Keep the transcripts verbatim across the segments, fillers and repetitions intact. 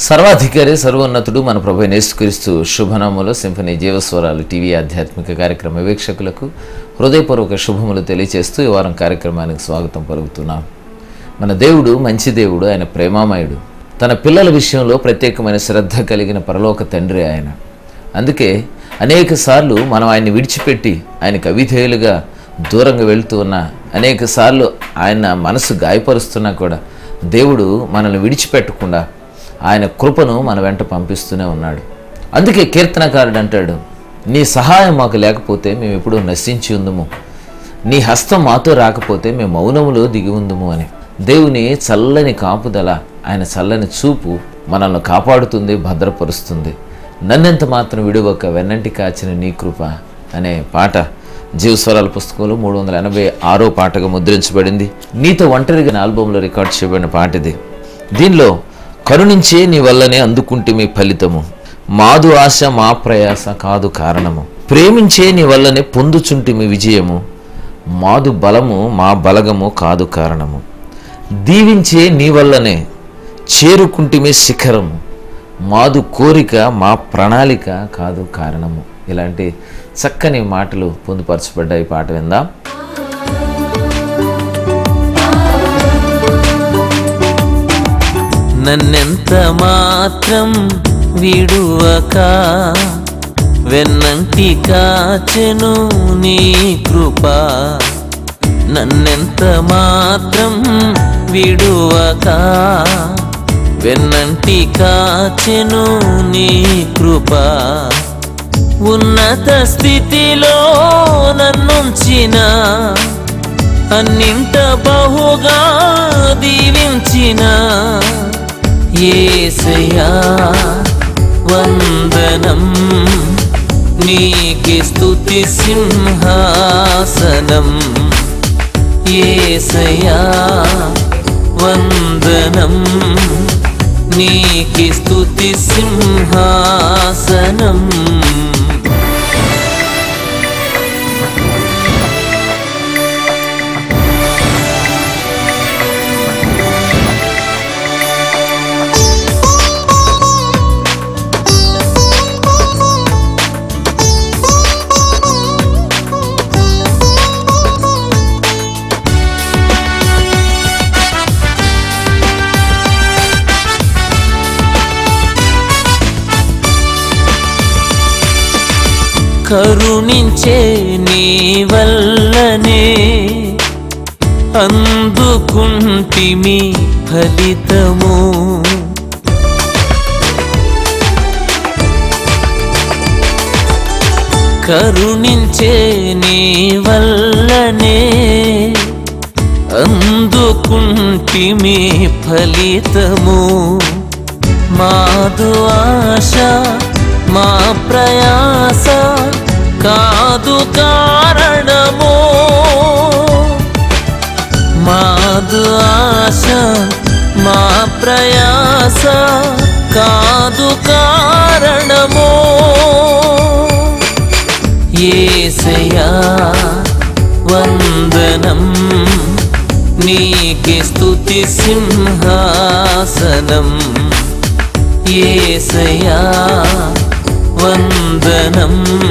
సర్వాధికారి సర్వోన్నతుడు మన ప్రభువైన యేసుక్రీస్తు శుభనామములో సింఫనీ జీవస్వరాలు టీవీ ఆధ్యాత్మిక కార్యక్రమ వీక్షకులకు హృదయపూర్వక శుభములు తెలియజేస్తూ ఈ వారం కార్యక్రమానికి స్వాగతం పలుకుతున్నాం. మన దేవుడు మంచి దేవుడు, ఆయన ప్రేమామయుడు. తన పిల్లల విషయంలో ప్రత్యేకమైన శ్రద్ధ కలిగిన పరలోక తండ్రి ఆయన. అందుకే అనేక సార్లు మనం ఆయన్ని విడిచిపెట్టి ఆయనకు అవిధేయులుగా దూరంగా వెళుతూ ఉన్నా, అనేక సార్లు ఆయన మనసు గాయపరుస్తున్నా కూడా దేవుడు మనల్ని విడిచిపెట్టకుండా ఆయన కృపను మన వెంట పంపిస్తూనే ఉన్నాడు. అందుకే కీర్తనకారుడు అంటాడు, నీ సహాయం మాకు లేకపోతే మేము ఎప్పుడూ నశించి ఉందుము, నీ హస్తం మాతో రాకపోతే మేము మౌనములో దిగి ఉందుము అని. దేవుని చల్లని కాపుదల, ఆయన చల్లని చూపు మనల్ని కాపాడుతుంది, భద్రపరుస్తుంది. నన్నెంత మాత్రం విడువక వెన్నంటి కాచిన నీ కృప అనే పాట జీవస్వరాల పుస్తకంలో మూడు వందల ఎనభై ఆరో పాటగా ముద్రించబడింది. నీతో ఒంటరిగా ఆల్బంలో రికార్డ్ చేయబడిన పాట ఇది. దీనిలో కరుణించే నీ వల్లనే అందుకుంటే మీ ఫలితము, మాదు ఆశ మా ప్రయాస కాదు కారణము, ప్రేమించే నీ వల్లనే పొందుచుంటి మీ విజయము, మాదు బలము మా బలగము కాదు కారణము, దీవించే నీ వల్లనే చేరుకుంటే మీ శిఖరము, మాదు కోరిక మా ప్రణాళిక కాదు కారణము. ఇలాంటి చక్కని మాటలు పొందుపరచబడ్డాయి. పాట విందాం. నన్నెంత మాత్రం విడువక వెన్నంటి కాచెను నీ కృప, నన్నెంత మాత్రం విడువక వెన్నంటి కాచెను నీ కృప, ఉన్నత స్థితిలో నన్నుంచిన అన్నింట బహుగా దీవించిన యేసయ్యా వందనం, నీకే స్తుతి సింహాసనం, యేసయ్యా వందనం, నీకే స్తుతి సింహాసనం. కరుణించే నీ వల్లనే అందుకుంటిమి ఫలితము, కరుణించే నీ వల్లనే అందుకుంటిమి ఫలితము, మాదు ఆశ మా ప్రయాస కాదు కారణము, మాదు ఆశ మా ప్రయాస కాదు కారణము, యేసయ్యా వందనం, నీకే స్తుతి సింహాసనం, యేసయ్యా వందనం,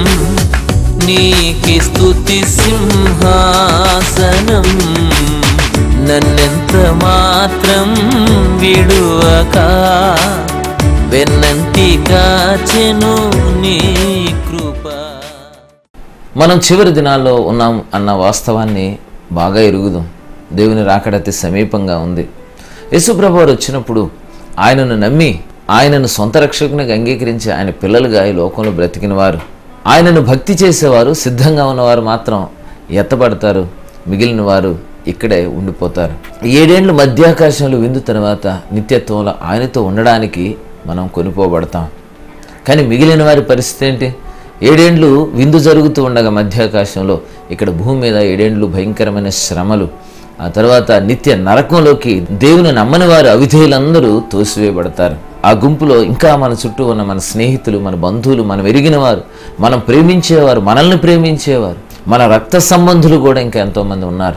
నీకే స్తుతి సింహాసనం. నన్నెంత మాత్రం విడువక వెన్నంటి కాచెను నీ కృప. మనం చివరి దినాల్లో ఉన్నాం అన్న వాస్తవాన్ని బాగా ఎరుగుదాం. దేవుని రాకడ అతి సమీపంగా ఉంది. యేసుప్రభువు వారు వచ్చినప్పుడు ఆయనను నమ్మి ఆయనను సొంత రక్షకునిగా అంగీకరించి ఆయన పిల్లలుగా ఈ లోకంలో బ్రతికిన వారు, ఆయనను భక్తి చేసేవారు, సిద్ధంగా ఉన్నవారు మాత్రం ఎత్తబడతారు, మిగిలిన వారు ఇక్కడే ఉండిపోతారు. ఏడేండ్లు మధ్యాకాశంలో విందు తర్వాత నిత్యత్వంలో ఆయనతో ఉండడానికి మనం కొనిపోబడతాం. కానీ మిగిలిన వారి పరిస్థితి ఏంటి? ఏడేండ్లు విందు జరుగుతూ ఉండగా మధ్యాకాశంలో ఇక్కడ భూమి మీద ఏడేండ్లు భయంకరమైన శ్రమలు, ఆ తర్వాత నిత్య నరకంలోకి దేవుని నమ్మని వారు అవిధేయులందరూ తోసివేయబడతారు. ఆ గుంపులో ఇంకా మన చుట్టూ ఉన్న మన స్నేహితులు, మన బంధువులు, మనం ఎరిగిన వారు, మనం ప్రేమించేవారు, మనల్ని ప్రేమించేవారు, మన రక్త సంబంధులు కూడా ఇంకా ఎంతోమంది ఉన్నారు.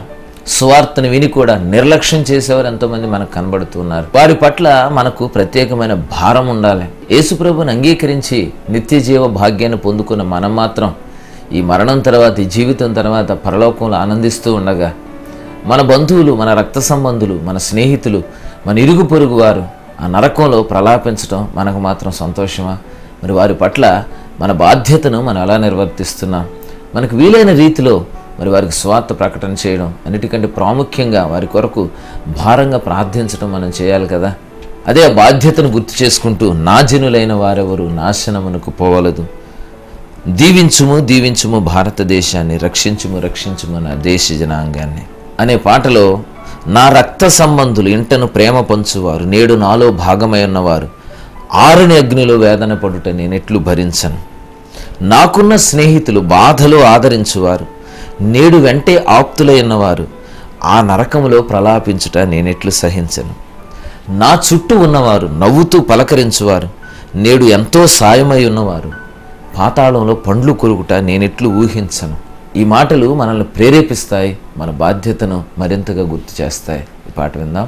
సువార్తను విని కూడా నిర్లక్ష్యం చేసేవారు ఎంతోమంది మనకు కనబడుతున్నారు. వారి పట్ల మనకు ప్రత్యేకమైన భారం ఉండాలి. యేసుప్రభుని అంగీకరించి నిత్య జీవ భాగ్యాన్ని పొందుకున్న మనం మాత్రం ఈ మరణం తర్వాత, ఈ జీవితం తర్వాత పరలోకంలో ఆనందిస్తూ ఉండగా, మన బంధువులు, మన రక్త సంబంధులు, మన స్నేహితులు, మన ఇరుగు పొరుగు వారు ఆ నరకంలో ప్రలాపించడం మనకు మాత్రం సంతోషమా? మరి వారి పట్ల మన బాధ్యతను మనం ఎలా నిర్వర్తిస్తున్నాం? మనకు వీలైన రీతిలో మరి వారికి స్వార్థ ప్రకటన చేయడం, అన్నిటికంటే ప్రాముఖ్యంగా వారి కొరకు భారంగా ప్రార్థించడం మనం చేయాలి కదా. అదే ఆ బాధ్యతను గుర్తు చేసుకుంటూ, నా జనులైన వారెవరు నాశనమునకు పోవలదు, దీవించుము దీవించుము భారతదేశాన్ని, రక్షించుము రక్షించుము నా దేశ జనాంగాన్ని అనే పాటలో, నా రక్త సంబంధులు ఇంటను ప్రేమ పంచువారు, నేడు నాలో భాగమై ఉన్నవారు, ఆరుని అగ్నిలో వేదన పడుట నేనెట్లు భరించను, నాకున్న స్నేహితులు బాధలో ఆదరించువారు, నేడు వెంటే ఆప్తులై ఉన్నవారు, ఆ నరకములో ప్రలాపించుట నేనెట్లు సహించను, నా చుట్టూ ఉన్నవారు నవ్వుతూ పలకరించువారు, నేడు ఎంతో సాయమై ఉన్నవారు, పాతాళంలో పండ్లు కొరుకుట నేనెట్లు ఊహించను. ఈ మాటలు మనల్ని ప్రేరేపిస్తాయి, మన బాధ్యతను మరింతగా గుర్తు చేస్తాయి. ఈ పాట విందాం.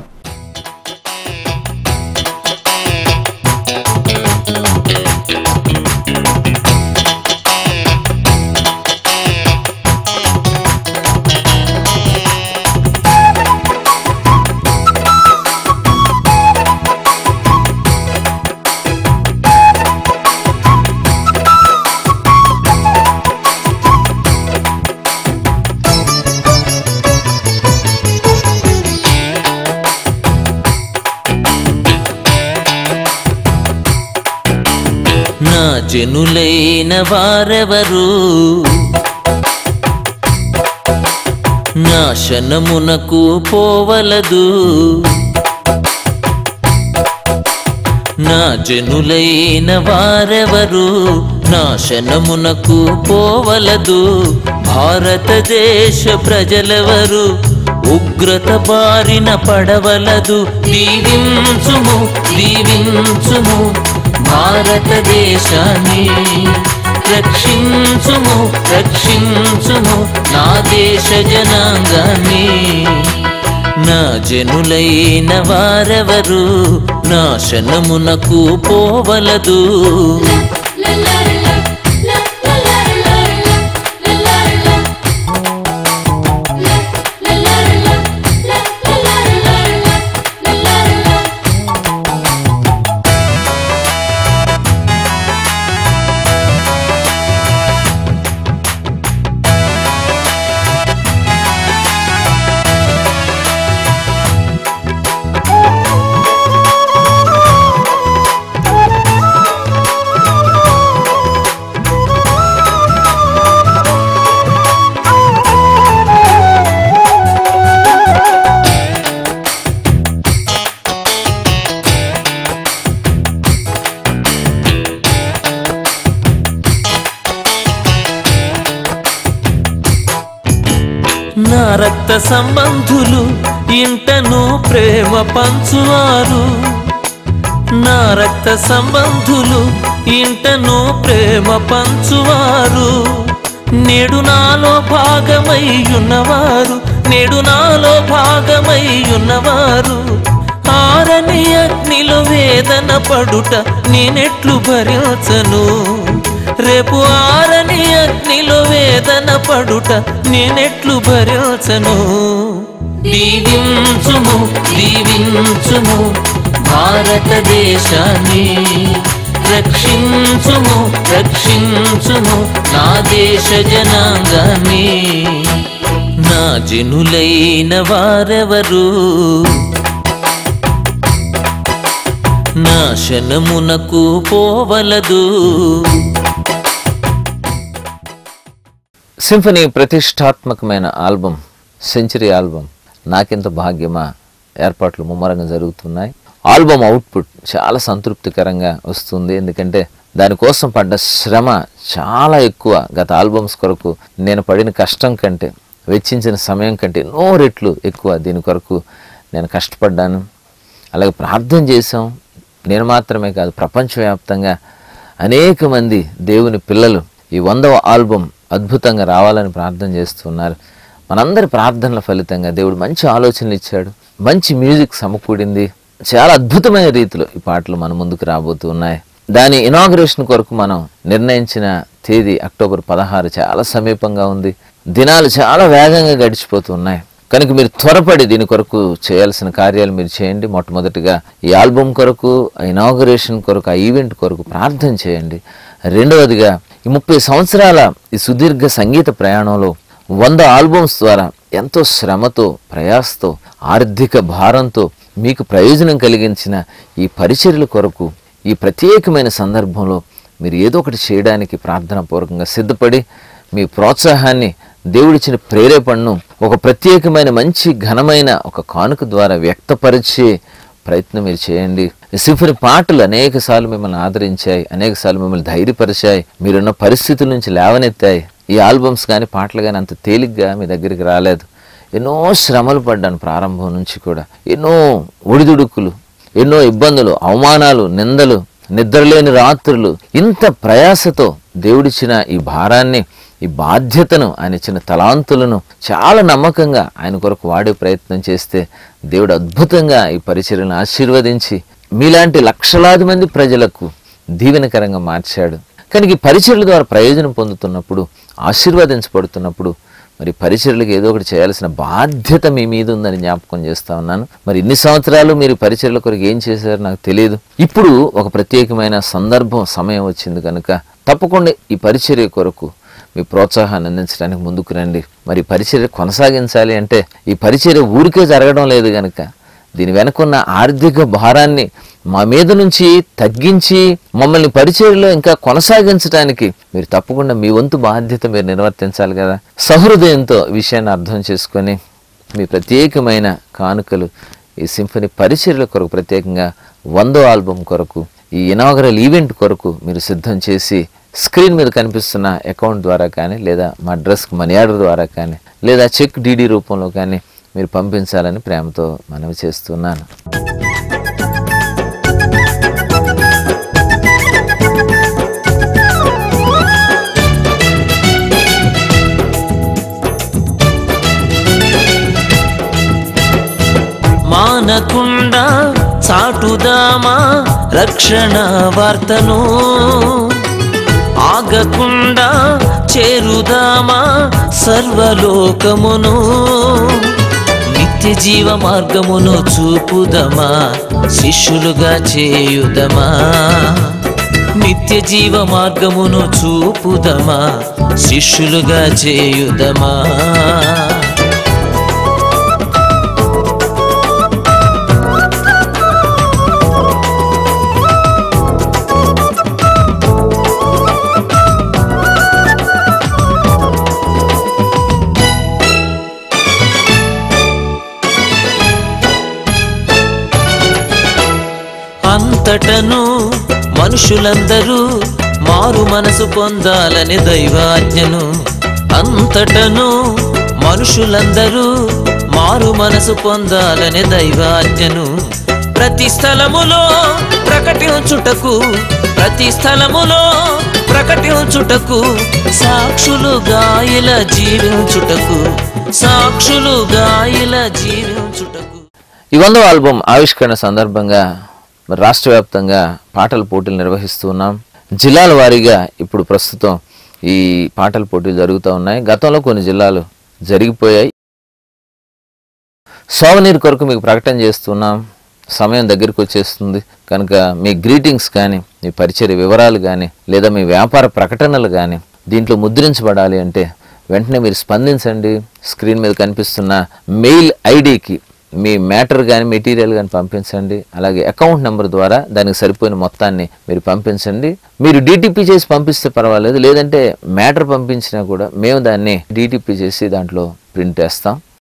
నా జనులైన వారెవరు నాశనమునకు పోవలదు, నా జనులైన వారెవరు నాశనమునకు పోవలదు, భారతదేశ ప్రజలెవరు ఉగ్రత బారిన పడవలదు, దీవించుము దీవించుము భారతదేశాన్ని, రక్షించుము రక్షించుము నా దేశ జనాంగాన్ని, నా జనులైన వారెవరు నాశనమునకు పోవలదు. నా రక్త సంబంధులు ఇంటను ప్రేమ పంచువారు, నా రక్త సంబంధులు ఇంటను ప్రేమ పంచువారు, నేడు నాలో భాగమై ఉన్నవారు, నేడు నాలో భాగమై ఉన్నవారు, ఆరని అగ్నిలో వేదన పడుట నేనెట్లు భరించను, రేపు ఆరని అగ్నిలో వేదన పడుట నేనెట్లు భరించను, దీవించుము దీవించుము భారతదేశాన్ని, రక్షించుము రక్షించుము నా దేశ జనాంగాన్ని, నా జనులైన వారెవరు నాశనమునకు పోవలదు. సింఫనీ ప్రతిష్టాత్మకమైన ఆల్బమ్, సెంచరీ ఆల్బమ్ నాకెంత భాగ్యమా ఏర్పాట్లు ముమ్మరంగా జరుగుతున్నాయి. ఆల్బమ్ అవుట్పుట్ చాలా సంతృప్తికరంగా వస్తుంది. ఎందుకంటే దానికోసం పడ్డ శ్రమ చాలా ఎక్కువ. గత ఆల్బమ్స్ కొరకు నేను పడిన కష్టం కంటే, వెచ్చించిన సమయం కంటే ఎన్నో రెట్లు ఎక్కువ దీని కొరకు నేను కష్టపడ్డాను. అలాగే ప్రార్థన చేశాం. నేను మాత్రమే కాదు, ప్రపంచవ్యాప్తంగా అనేక మంది దేవుని పిల్లలు ఈ వందవ ఆల్బమ్ అద్భుతంగా రావాలని ప్రార్థన చేస్తున్నారు. మనందరి ప్రార్థనల ఫలితంగా దేవుడు మంచి ఆలోచనలు ఇచ్చాడు, మంచి మ్యూజిక్ సమకూడింది. చాలా అద్భుతమైన రీతిలో ఈ పాటలు మన ముందుకు రాబోతూ ఉన్నాయి. దాని ఇనాగ్రేషన్ కొరకు మనం నిర్ణయించిన తేదీ అక్టోబర్ పదహారు చాలా సమీపంగా ఉంది. దినాలు చాలా వేగంగా గడిచిపోతున్నాయి కనుక మీరు త్వరపడి దీని కొరకు చేయాల్సిన కార్యాలు మీరు చేయండి. మొట్టమొదటిగా ఈ ఆల్బమ్ కొరకు, ఆ ఇనాగ్రేషన్ కొరకు, ఆ ఈవెంట్ కొరకు ప్రార్థన చేయండి. రెండవదిగా ఈ ముప్పై సంవత్సరాల ఈ సుదీర్ఘ సంగీత ప్రయాణంలో వంద ఆల్బమ్స్ ద్వారా ఎంతో శ్రమతో, ప్రయాసతో, ఆర్థిక భారంతో మీకు ప్రయోజనం కలిగించిన ఈ పరిచర్యల కొరకు ఈ ప్రత్యేకమైన సందర్భంలో మీరు ఏదో ఒకటి చేయడానికి ప్రార్థనాపూర్వకంగా సిద్ధపడి మీ ప్రోత్సాహాన్ని, దేవుడిచ్చిన ప్రేరేపణను ఒక ప్రత్యేకమైన మంచి ఘనమైన ఒక కానుక ద్వారా వ్యక్తపరిచే ప్రయత్నం మీరు చేయండి. సింఫనీ పాటలు అనేక సార్లు మిమ్మల్ని ఆదరించాయి, అనేక సార్లు మిమ్మల్ని ధైర్యపరిచాయి, మీరున్న పరిస్థితుల నుంచి లేవనెత్తాయి. ఈ ఆల్బమ్స్ కానీ పాటలు కానీ అంత తేలిగ్గా మీ దగ్గరికి రాలేదు. ఎన్నో శ్రమలు పడ్డాను ప్రారంభం నుంచి కూడా. ఎన్నో ఒడిదుడుకులు, ఎన్నో ఇబ్బందులు, అవమానాలు, నిందలు, నిద్రలేని రాత్రులు. ఇంత ప్రయాసతో దేవుడిచ్చిన ఈ భారాన్ని, ఈ బాధ్యతను, ఆయన ఇచ్చిన తలాంతులను చాలా నమ్మకంగా ఆయన కొరకు వాడే ప్రయత్నం చేస్తే దేవుడు అద్భుతంగా ఈ పరిచర్యలను ఆశీర్వదించి మీలాంటి లక్షలాది మంది ప్రజలకు దీవెనకరంగా మార్చాడు. కనుక ఈ పరిచర్యల ద్వారా ప్రయోజనం పొందుతున్నప్పుడు, ఆశీర్వదించబడుతున్నప్పుడు మరి పరిచర్యలకు ఏదో ఒకటి చేయాల్సిన బాధ్యత మీ మీద ఉందని జ్ఞాపకం చేస్తా ఉన్నాను. మరి ఇన్ని సంవత్సరాలు మీరు పరిచర్యల కొరకు ఏం చేశారో నాకు తెలియదు. ఇప్పుడు ఒక ప్రత్యేకమైన సందర్భం, సమయం వచ్చింది కనుక తప్పకుండా ఈ పరిచర్య కొరకు మీ ప్రోత్సాహాన్ని అందించడానికి ముందుకు రండి. మరి పరిచర్య కొనసాగించాలి అంటే ఈ పరిచర్య ఊరికే జరగడం లేదు కనుక దీని వెనుకున్న ఆర్థిక భారాన్ని మా మీద నుంచి తగ్గించి మమ్మల్ని పరిచర్యలో ఇంకా కొనసాగించడానికి మీరు తప్పకుండా మీ వంతు బాధ్యత మీరు నిర్వర్తించాలి కదా. సహృదయంతో విషయాన్ని అర్థం చేసుకొని మీ ప్రత్యేకమైన కానుకలు ఈ సింఫనీ పరిచర్యల కొరకు, ప్రత్యేకంగా వందో ఆల్బమ్ కొరకు, ఈ ఇనాగరల్ ఈవెంట్ కొరకు మీరు సిద్ధం చేసి స్క్రీన్ మీద కనిపిస్తున్న అకౌంట్ ద్వారా కానీ, లేదా మా అడ్రస్కి మనీ ఆర్డర్ ద్వారా కానీ, లేదా చెక్ డీడీ రూపంలో కానీ మీరు పంపించాలని ప్రేమతో మనవి చేస్తున్నాను. మానకుండా చాటుదామా రక్షణ వార్తను, ఆగకుండా చేరుదామా సర్వలోకమును, నిత్య జీవ మార్గమును చూపుదమా శిష్యులుగా చేయుదమా, నిత్య జీవ మార్గమును చూపుదమా శిష్యులుగా చేయుదమా. అంతటను మనుషులందరూ మారు మనసు పొందాలని దైవాజ్ఞను, అంతటను మనుషులందరూ మారు మనసు పొందాలని దైవాజ్ఞను ప్రతి స్థలములో ప్రకటించుటకు, ప్రతి స్థలములో ప్రకటించుటకు, సాక్షులుగా ఇలా జీవించుటకు, సాక్షులుగా ఇలా జీవించుటకు. ఈ వందో ఆల్బమ్ ఆవిష్కరణ సందర్భంగా రాష్ట్ర వ్యాప్తంగా పాటల పోటీలు నిర్వహిస్తూ ఉన్నాం. జిల్లాల వారీగా ఇప్పుడు ప్రస్తుతం ఈ పాటల పోటీలు జరుగుతూ ఉన్నాయి. గతంలో కొన్ని జిల్లాలు జరిగిపోయాయి. సోవనీర్ కొరకు మీకు ప్రకటన చేస్తున్నాం. సమయం దగ్గరికి వచ్చేస్తుంది కనుక మీ గ్రీటింగ్స్ కానీ, మీ పరిచర్య వివరాలు కానీ, లేదా మీ వ్యాపార ప్రకటనలు కానీ దీంట్లో ముద్రించబడాలి అంటే వెంటనే మీరు స్పందించండి. స్క్రీన్ మీద కనిపిస్తున్న మెయిల్ ఐడికి మీ మ్యాటర్ కానీ, మెటీరియల్ కానీ పంపించండి. అలాగే అకౌంట్ నెంబర్ ద్వారా దానికి సరిపోయిన మొత్తాన్ని మీరు పంపించండి. మీరు డీటీపీ చేసి పంపిస్తే పర్వాలేదు, లేదంటే మ్యాటర్ పంపించినా కూడా మేము దాన్ని డీటీపీ చేసి దాంట్లో ప్రింట్ వేస్తాం.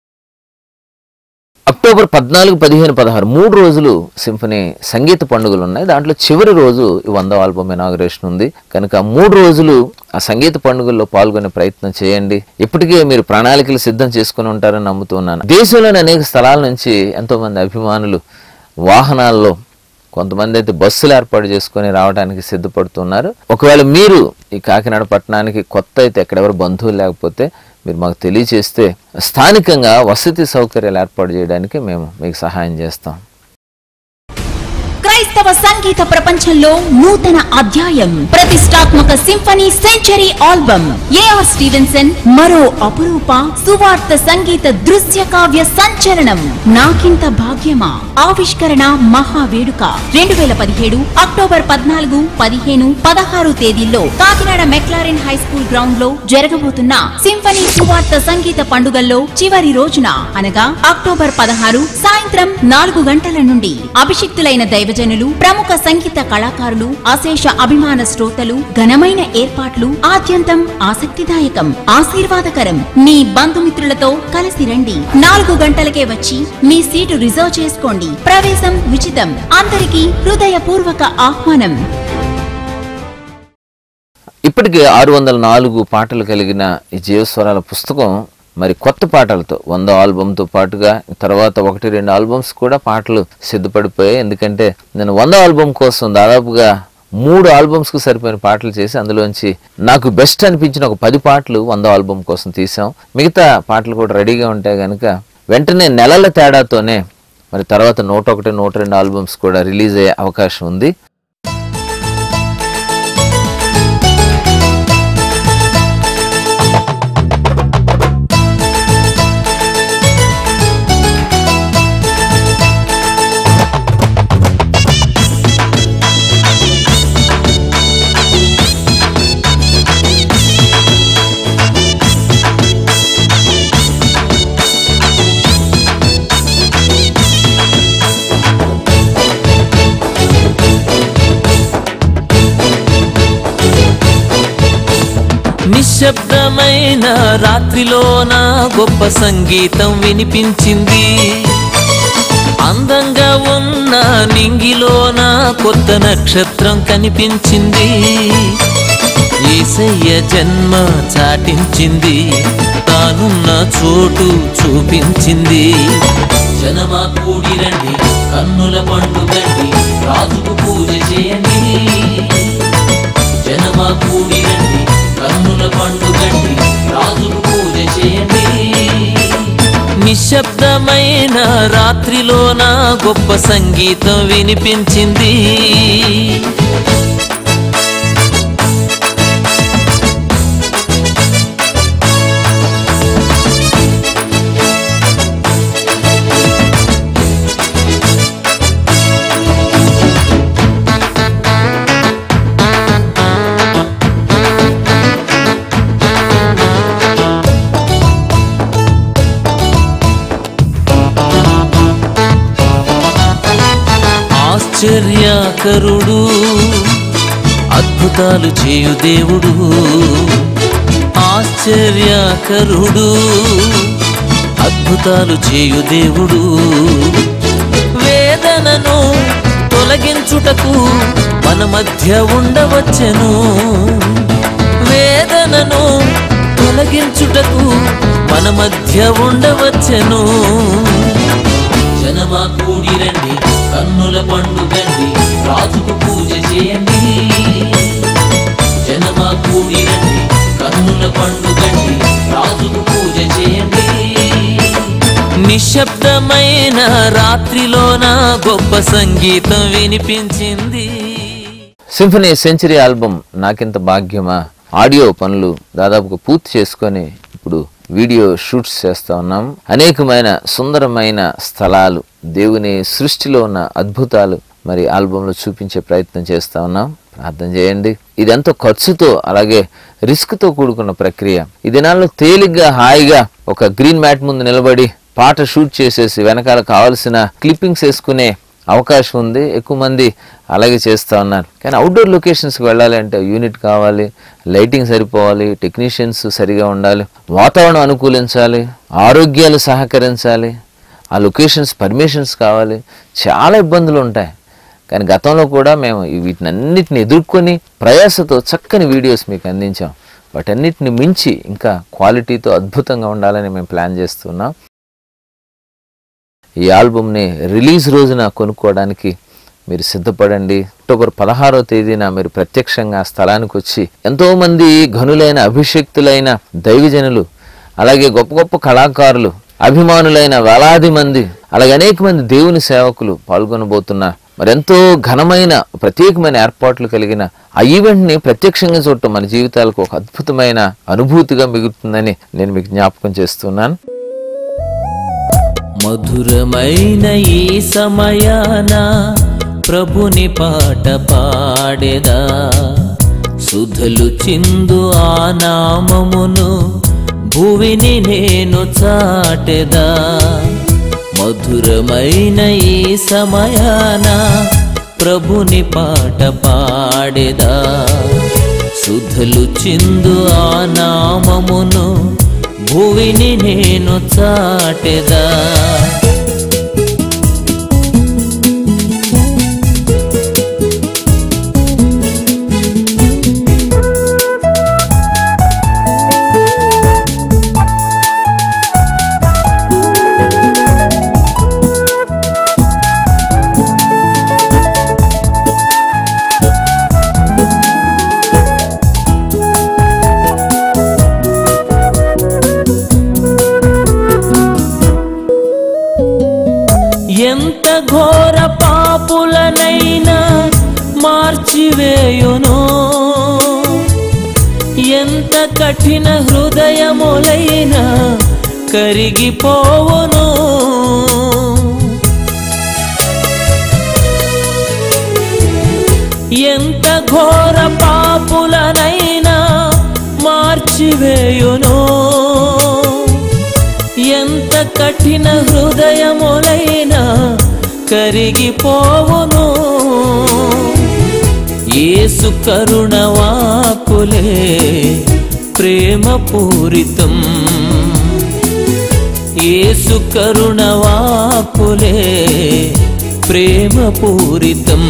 అక్టోబర్ పద్నాలుగు, పదిహేను, పదహారు మూడు రోజులు సింఫనీ సంగీత పండుగలు ఉన్నాయి. దాంట్లో చివరి రోజు ఈ వందో ఆల్బమ్ ఇనాగ్రేషన్ ఉంది కనుక మూడు రోజులు ఆ సంగీత పండుగల్లో పాల్గొనే ప్రయత్నం చేయండి. ఇప్పటికే మీరు ప్రణాళికలు సిద్ధం చేసుకుని ఉంటారని నమ్ముతున్నాను. దేశంలోని అనేక స్థలాల నుంచి ఎంతో మంది అభిమానులు వాహనాల్లో కొంతమంది అయితే బస్సులు ఏర్పాటు చేసుకొని రావడానికి సిద్ధపడుతున్నారు. ఒకవేళ మీరు ఈ కాకినాడ పట్టణానికి కొత్త అయితే, ఎక్కడెవరు బంధువులు లేకపోతే మీరు మాకు తెలియచేస్తే స్థానికంగా వసతి సౌకర్యాలు ఏర్పాటు చేయడానికి మేము మీకు సహాయం చేస్తాం. క్రైస్తవ సంగీత ప్రపంచంలో నూతన అధ్యాయం, ప్రతిష్టాత్మక symphony century album. AR Stevenson మరో అపురూప సువార్త సంగీత దృశ్య కావ్య సంచలనం నాకింత భాగ్యమా. ఆవిష్కరణ మహావేడుక రెండు వేల పదిహేడు అక్టోబర్ పద్నాలుగు, పదిహేను, పదహారు తేదీల్లో Kakinada McLaren high school ground లో జరగబోతున్న సింఫనీ సువార్త సంగీత పండుగల్లో చివరి రోజున అనగా అక్టోబర్ పదహారు సాయంత్రం నాలుగు గంటల నుండి అభిషిక్తులైన దైవజనులు, ప్రముఖ సంగీత కళాకారులు, అశేష అభిమాన శ్రోతలు, ఘనమైన ఏర్పాట్లు, ఆద్యంతం ఆసక్తిదాయకం, ఆశీర్వాదకరం. మీ బంధుమిత్రులతో కలిసి రండి. నాలుగు గంటలకే వచ్చి మీ సీటు రిజర్వ్ చేసుకోండి. ప్రవేశం ఉచితం. అందరికీ హృదయపూర్వక ఆహ్వానం. ఇప్పటికే ఆరు వందల నాలుగు పాటలు కలిగిన ఈ జీవస్వరాల పుస్తకం మరి కొత్త పాటలతో వంద ఆల్బమ్తో పాటుగా తర్వాత ఒకటి రెండు ఆల్బమ్స్ కూడా పాటలు సిద్ధపడిపోయాయి. ఎందుకంటే నేను వంద ఆల్బమ్ కోసం దాదాపుగా మూడు ఆల్బమ్స్కు సరిపోయిన పాటలు చేసి అందులోంచి నాకు బెస్ట్ అనిపించిన ఒక పది పాటలు వంద ఆల్బమ్ కోసం తీసాం. మిగతా పాటలు కూడా రెడీగా ఉంటాయి కనుక వెంటనే నెలల తేడాతోనే మరి తర్వాత నూట ఒకటి నూట రెండు ఆల్బమ్స్ కూడా రిలీజ్ అయ్యే అవకాశం ఉంది. నిశ్శబ్దమైన రాత్రిలోన గొప్ప సంగీతం వినిపించింది. అందంగా ఉన్న నింగిలోన కొత్త నక్షత్రం కనిపించింది. యేసయ్య జన్మ చాటించింది, తానున్న చోటు చూపించింది. జనమా కూడి రండి, కన్నుల పండుగండి, రాజుకు పూజ చేయండి. జనమా కూడి రండి, కన్నుల పండుగండి, రాజుకు పూజ చేయండి. నిశ్శబ్దమైన రాత్రిలోన గొప్ప సంగీతం వినిపించింది. ఆశ్చర్యకరుడు, అద్భుతాలు చేయు దేవుడు. ఆశ్చర్యకరుడు, అద్భుతాలు చేయు దేవుడు. వేదనను తొలగించుటకు మన మధ్య ఉండవచ్చెను. వేదనను తొలగించుటకు మన మధ్య ఉండవచ్చెను. జనమా కూడి రండి, కన్నుల పండుగండి, రాజుకు పూజ చేయండి. జనమా కూడి రండి, కన్నుల పండుగండి, రాజుకు పూజ చేయండి. నిశ్శబ్దమైన రాత్రిలోన గొప్ప సంగీతం వినిపించింది. సింఫనీ సెంచరీ ఆల్బమ్ నాకింత భాగ్యమా ఆడియో పనులు దాదాపుగా పూర్తి చేసుకొని ఇప్పుడు వీడియో షూట్స్ చేస్తా ఉన్నాం. అనేకమైన సుందరమైన స్థలాలు, దేవుని సృష్టిలో ఉన్న అద్భుతాలు మరి ఆల్బంలో చూపించే ప్రయత్నం చేస్తా ఉన్నాం. ప్రార్థన చేయండి. ఇదెంతో ఖర్చుతో అలాగే రిస్క్తో కూడుకున్న ప్రక్రియ. ఈ దినాల్లో తేలిగ్గా హాయిగా ఒక గ్రీన్ మ్యాట్ ముందు నిలబడి పాట షూట్ చేసేసి వెనకాల కావాల్సిన క్లిప్పింగ్స్ వేసుకునే అవకాశం ఉంది. ఎక్కువ మంది అలాగే చేస్తూ ఉన్నారు. కానీ అవుట్డోర్ లొకేషన్స్కి వెళ్ళాలి అంటే యూనిట్ కావాలి, లైటింగ్ సరిపోవాలి, టెక్నీషియన్స్ సరిగా ఉండాలి, వాతావరణం అనుకూలించాలి, ఆరోగ్యాలు సహకరించాలి, ఆ లొకేషన్స్ పర్మిషన్స్ కావాలి, చాలా ఇబ్బందులు ఉంటాయి. కానీ గతంలో కూడా మేము వీటినన్నిటిని ఎదుర్కొని ప్రయాసతో చక్కని వీడియోస్ మీకు అందించాం. వాటన్నిటిని మించి ఇంకా క్వాలిటీతో అద్భుతంగా ఉండాలని మేము ప్లాన్ చేస్తున్నాం. ఈ ఆల్బమ్ని రిలీజ్ రోజున కొనుక్కోవడానికి మీరు సిద్ధపడండి. అక్టోబర్ పదహారో తేదీన మీరు ప్రత్యక్షంగా ఆ స్థలానికి వచ్చి ఎంతోమంది ఘనులైన అభిషక్తులైన దైవజనులు, అలాగే గొప్ప గొప్ప కళాకారులు, అభిమానులైన వేలాది మంది, అలాగే అనేక మంది దేవుని సేవకులు పాల్గొనబోతున్న మరెంతో ఘనమైన ప్రత్యేకమైన ఏర్పాట్లు కలిగిన ఆ ఈవెంట్ని ప్రత్యక్షంగా చూడటం మన జీవితాలకు ఒక అద్భుతమైన అనుభూతిగా మిగులుతుందని నేను మీకు జ్ఞాపకం చేస్తున్నాను. మధురమైన ఈ సమయాన ప్రభుని పాట పాడేదా, సుధలు చిందు ఆ నామమును భువిని నేను చాటెదా. మధురమైన ఈ సమయాన ప్రభుని పాట పాడేదా, సుధలు చిందు ఆ నామమును భువిని నేను చాటెదా. ఎంత ఘోర పాపులనైనా మార్చివేయును, ఎంత కఠిన హృదయములైనా కరిగిపోవును. ఎంత ఘోర పాపులనైనా మార్చివేయును, ఎంత కఠిన హృదయములైనా కరిగిపోవును. యేసు కరుణ వాక్కులే ప్రేమ పూరితం, యేసు కరుణ వాక్కులే ప్రేమ పూరితం.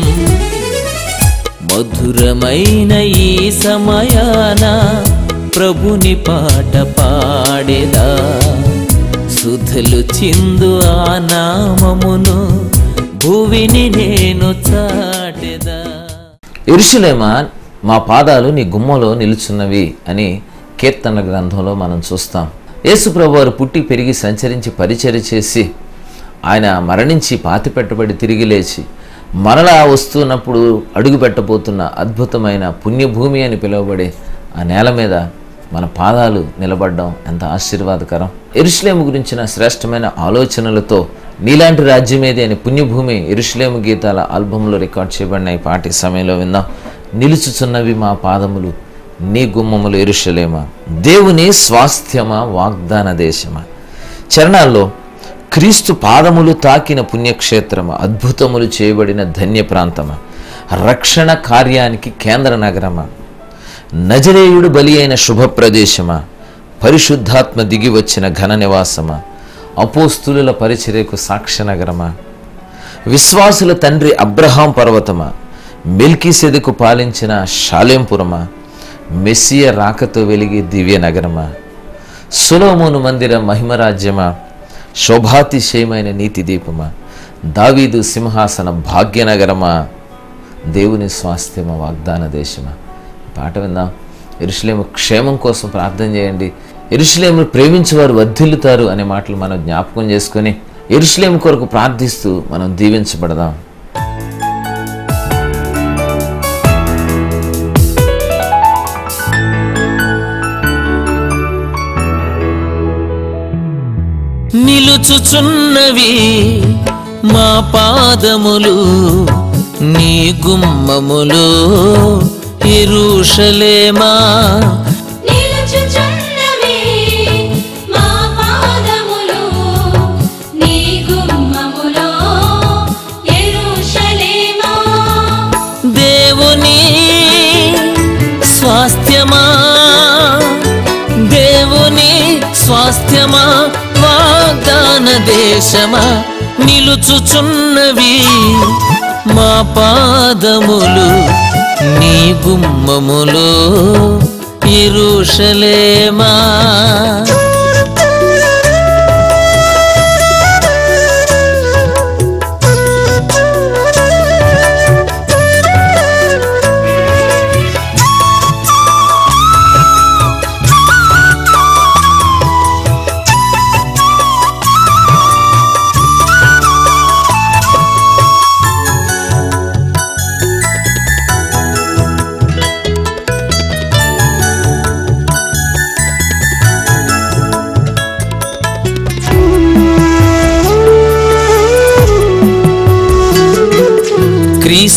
మధురమైన ఈ సమయాన ప్రభుని పాట పాడేదా, సుధలు చిందు ఆ నామమును భువిని నేను చాటెదా. యెరూషలేమా, మా పాదాలు నీ గుమ్మలో నిలుచున్నవి అని కీర్తన గ్రంథంలో మనం చూస్తాం. యేసు ప్రభువారు పుట్టి పెరిగి సంచరించి పరిచర్య చేసి ఆయన మరణించి పాతి పెట్టబడి తిరిగి లేచి మరలా వస్తున్నప్పుడు అడుగు పెట్టబోతున్న అద్భుతమైన పుణ్యభూమి అని పిలువబడే ఆ నేల మీద మన పాదాలు నిలబడడం ఎంత ఆశీర్వాదకరం. యెరూషలేము గురించిన శ్రేష్టమైన ఆలోచనలతో నీలాంటి రాజ్యమేది అని పుణ్యభూమి యెరూషలేము గీతాల ఆల్బంలో రికార్డ్ చేయబడిన ఈ పాటి సమయంలో విందాం. నిలుచుచున్నవి మా పాదములు నీ గుమ్మములు యెరూషలేమా, దేవుని స్వాస్థ్యమా వాగ్దాన దేశమా. చరణాల్లో క్రీస్తు పాదములు తాకిన పుణ్యక్షేత్రమా, అద్భుతములు చేయబడిన ధన్య ప్రాంతమా, రక్షణ కార్యానికి కేంద్ర నగరమా, నజరేయుడు బలి అయిన శుభ ప్రదేశమా, పరిశుద్ధాత్మ దిగి వచ్చిన ఘన నివాసమా, అపోస్తులుల పరిచర్యకు సాక్ష్య నగరమా, విశ్వాసుల తండ్రి అబ్రహాం పర్వతమా, మెల్కీసెదెకు పాలించిన షాలేంపురమా, మెస్సియ రాకతో వెలిగే దివ్య నగరమా, సొలొమోను మందిర మహిమరాజ్యమా, శోభాతిశయమైన నీతి దీపమా, దావీదు సింహాసన భాగ్యనగరమా, దేవుని స్వాస్థ్యమా వాగ్దాన దేశమా. పాట విందాం. యెరూషలేము క్షేమం కోసం ప్రార్థన చేయండి. యెరూషలేమును ప్రేమించేవారు వర్ధిల్లుతారు అనే మాటలు మనం జ్ఞాపకం చేసుకొని యెరూషలేము కొరకు ప్రార్థిస్తూ మనం దీవించబడదాం. నిలుచుచున్నవి మా పాదములు నీ గుమ్మములు యెరూషలేమా. నిలుచుచున్నవి మా పాదములు నీ గుమ్మములో యెరూషలేమా. దేవుని స్వాస్థ్యమా, దేవుని స్వాస్థ్యమా వాగ్దాన దేశమా. నిలుచుచున్నవి మా పాదములు నీ గుమ్మములో యెరూషలేమా.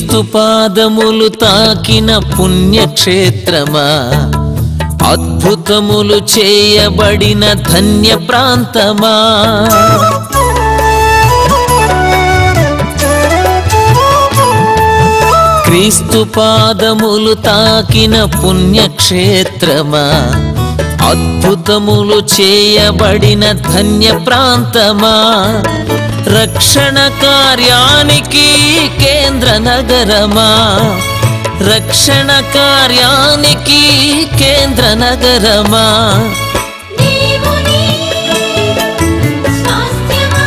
క్రీస్తు పాదములు తాకిన పుణ్యక్షేత్రమా, అద్భుతములు చేయబడిన ధన్య ప్రాంతమా, క్రీస్తు పాదములు తాకిన పుణ్యక్షేత్రమా, అద్భుతములు చేయబడిన ధన్య ప్రాంతమా, రక్షణ కార్యానికి కేంద్ర నగరమా, రక్షణ కార్యానికి కేంద్ర నగరమా, దేవుని స్వాస్థ్యమా,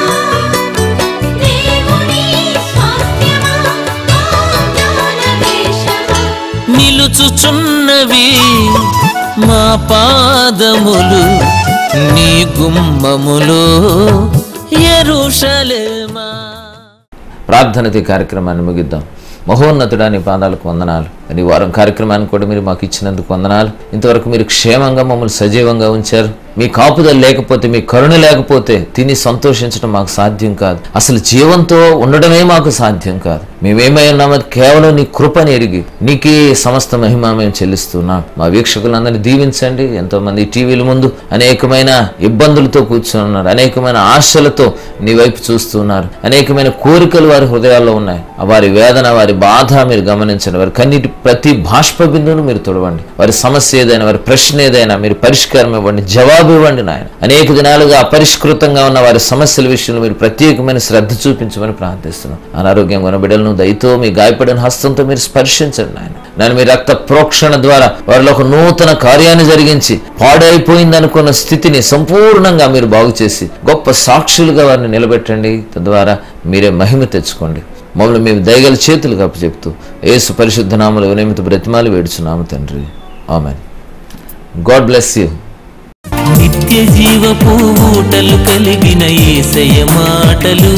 దేవుని స్వాస్థ్యమా, వాగ్దాన దేశమా, నిలుచుచున్నవి మా పాదములు నీ గుమ్మములో యెరూషలేమా. ప్రార్థనది కార్యక్రమాన్ని ముగిద్దాం. మహోన్నతుడా నీ పాదాలకు వందనాలు. ఈ వారం కార్యక్రమాన్ని కూడా మీరు మాకు ఇచ్చినందుకు వందనాలు. ఇంతవరకు మీరు క్షేమంగా మమ్మల్ని సజీవంగా ఉంచారు. మీ కాపుదల లేకపోతే, మీ కరుణ లేకపోతే తిని సంతోషించడం మాకు సాధ్యం కాదు. అసలు జీవంతో ఉండడమే మాకు సాధ్యం కాదు. మేమేమై ఉన్నామో కేవలం నీ కృపని ఎరిగి నీకే సమస్త మహిమ మేము చెల్లిస్తున్నాం. మా వీక్షకులందరినీ దీవించండి. ఎంతో మంది టీవీల ముందు అనేకమైన ఇబ్బందులతో కూర్చున్నారు, అనేకమైన ఆశలతో నీ వైపు చూస్తున్నారు, అనేకమైన కోరికలు వారి హృదయాల్లో ఉన్నాయి. వారి వేదన, వారి బాధ మీరు గమనించండి. వారి కన్నీటి ప్రతి బాష్ప బిందువును మీరు తొడవండి. వారి సమస్య ఏదైనా, వారి ప్రశ్న ఏదైనా మీరు పరిష్కారం ఇవ్వండి, జవాబు ఇవ్వండి నాయన. అనేక దినాలుగా అపరిష్కృతంగా ఉన్న వారి సమస్యల విషయంలో మీరు ప్రత్యేకమైన శ్రద్ధ చూపించమని ప్రార్థిస్తున్నాం. అనారోగ్యం ఉన్న బిడ్డలను దయతో మీ గాయపడిన హస్తంతో మీరు స్పర్శించండి నాయన. నేను మీ రక్త ప్రోక్షణ ద్వారా వారిలో ఒక నూతన కార్యాన్ని జరిగించి పాడైపోయింది అనుకున్న స్థితిని సంపూర్ణంగా మీరు బాగు చేసి గొప్ప సాక్షులుగా వారిని నిలబెట్టండి. తద్వారా మీరే మహిమ తెచ్చుకోండి. మమ్మల్ని మేము దయగల చేతులకు అప్పచెప్తూ యేసు పరిశుద్ధ నామములో వినయముతో బ్రతిమాలి వేడుచున్నాము తండ్రి. ఆమేన్. God bless you. నిత్య జీవపు ఊటలు కలిగిన యేసయ్య మాటలు,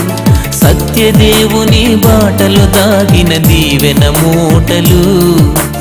సత్యదేవుని బాటలు దాగిన దీవెన మూటలు,